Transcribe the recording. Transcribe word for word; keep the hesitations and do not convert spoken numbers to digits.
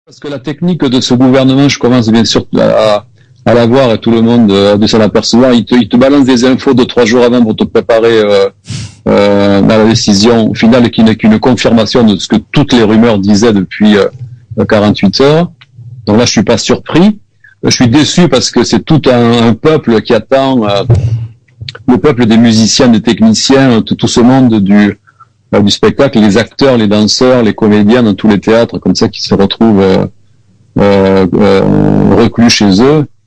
Parce que la technique de ce gouvernement, je commence bien sûr à, à la voir et tout le monde euh, de s'en apercevoir. Il te, il te balance des infos de trois jours avant pour te préparer euh, euh, dans la décision finale qui n'est qu'une confirmation de ce que toutes les rumeurs disaient depuis euh, quarante-huit heures. Donc là, je suis pas surpris. Je suis déçu parce que c'est tout un, un peuple qui attend, euh, le peuple des musiciens, des techniciens, tout, tout ce monde du euh, du spectacle, les acteurs, les danseurs, les comédiens dans tous les théâtres comme ça qui se retrouvent euh, euh, euh, reclus chez eux.